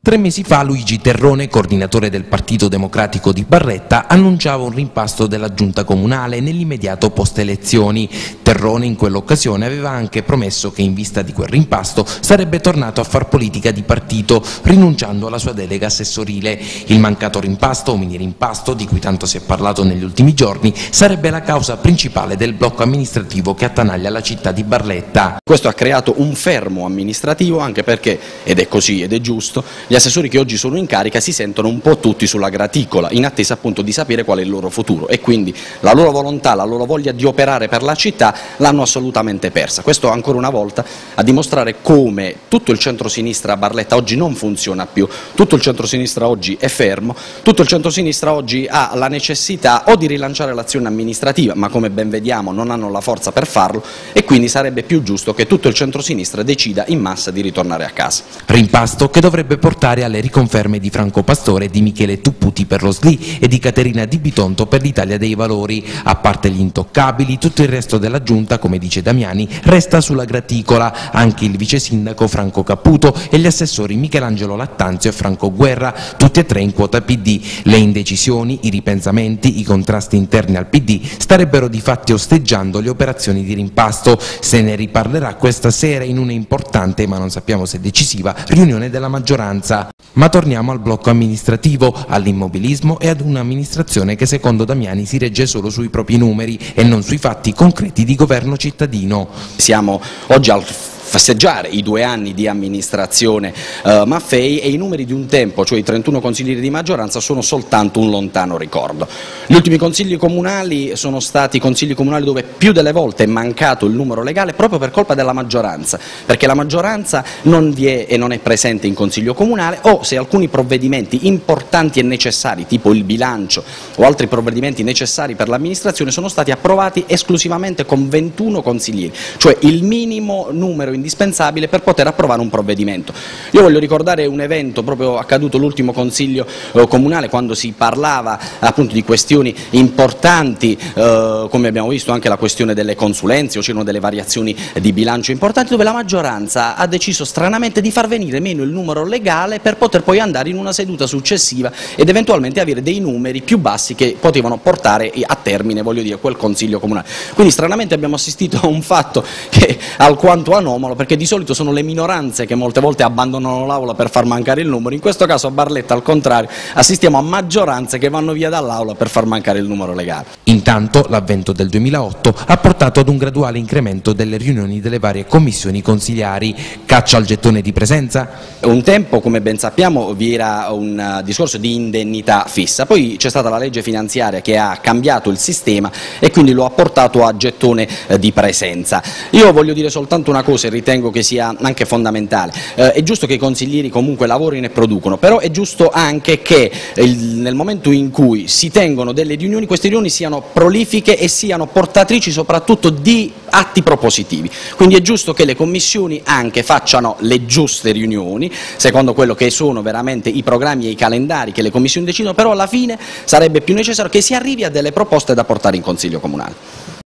3 mesi fa Luigi Terrone, coordinatore del Partito Democratico di Barletta, annunciava un rimpasto della giunta comunale nell'immediato post-elezioni. Terrone in quell'occasione aveva anche promesso che in vista di quel rimpasto sarebbe tornato a far politica di partito, rinunciando alla sua delega assessorile. Il mancato rimpasto o mini rimpasto, di cui tanto si è parlato negli ultimi giorni, sarebbe la causa principale del blocco amministrativo che attanaglia la città di Barletta. Questo ha creato un fermo amministrativo, anche perché, ed è così ed è giusto, gli assessori che oggi sono in carica si sentono un po' tutti sulla graticola, in attesa appunto di sapere qual è il loro futuro, e quindi la loro volontà, la loro voglia di operare per la città l'hanno assolutamente persa. Questo ancora una volta a dimostrare come tutto il centrosinistra a Barletta oggi non funziona più, tutto il centrosinistra oggi è fermo, tutto il centrosinistra oggi ha la necessità o di rilanciare l'azione amministrativa, ma come ben vediamo non hanno la forza per farlo, e quindi sarebbe più giusto che tutto il centrosinistra decida in massa di ritornare a casa. Rimpasto che dovrebbe portare alle riconferme di Franco Pastore e di Michele Tupputi per lo SLI e di Caterina Di Bitonto per l'Italia dei Valori. A parte gli intoccabili, tutto il resto della giunta, come dice Damiani, resta sulla graticola. Anche il vice sindaco Franco Caputo e gli assessori Michelangelo Lattanzio e Franco Guerra, tutti e 3 in quota PD. Le indecisioni, i ripensamenti, i contrasti interni al PD starebbero di fatti osteggiando le operazioni di rimpasto. Se ne riparlerà questa sera in una importante, ma non sappiamo se decisiva, riunione della maggioranza. Ma torniamo al blocco amministrativo, all'immobilismo e ad un'amministrazione che secondo Damiani si regge solo sui propri numeri e non sui fatti concreti di governo cittadino. Siamo oggi al festeggiare i 2 anni di amministrazione Maffei, e i numeri di un tempo, cioè i 31 consiglieri di maggioranza, sono soltanto un lontano ricordo. Gli ultimi consigli comunali sono stati consigli comunali dove più delle volte è mancato il numero legale proprio per colpa della maggioranza, perché la maggioranza non vi è e non è presente in consiglio comunale, o se alcuni provvedimenti importanti e necessari, tipo il bilancio o altri provvedimenti necessari per l'amministrazione, sono stati approvati esclusivamente con 21 consiglieri, cioè il minimo numero indispensabile per poter approvare un provvedimento. Io voglio ricordare un evento proprio accaduto l'ultimo consiglio comunale, quando si parlava appunto di questioni importanti, come abbiamo visto anche la questione delle consulenze, o c'erano delle variazioni di bilancio importanti, dove la maggioranza ha deciso stranamente di far venire meno il numero legale per poter poi andare in una seduta successiva ed eventualmente avere dei numeri più bassi che potevano portare a termine, voglio dire, quel consiglio comunale. Quindi stranamente abbiamo assistito a un fatto che è alquanto anomalo, perché di solito sono le minoranze che molte volte abbandonano l'aula per far mancare il numero. In questo caso a Barletta, al contrario, assistiamo a maggioranze che vanno via dall'aula per far mancare il numero legale. Intanto l'avvento del 2008 ha portato ad un graduale incremento delle riunioni delle varie commissioni consigliari. Caccia al gettone di presenza? Un tempo, come ben sappiamo, vi era un discorso di indennità fissa, poi c'è stata la legge finanziaria che ha cambiato il sistema e quindi lo ha portato a gettone di presenza. Io voglio dire soltanto una cosa, e ritengo che sia anche fondamentale: è giusto che i consiglieri comunque lavorino e producono, però è giusto anche che nel momento in cui si tengono delle riunioni, queste riunioni siano prolifiche e siano portatrici soprattutto di atti propositivi. Quindi è giusto che le commissioni anche facciano le giuste riunioni, secondo quello che sono veramente i programmi e i calendari che le commissioni decidono, però alla fine sarebbe più necessario che si arrivi a delle proposte da portare in Consiglio Comunale.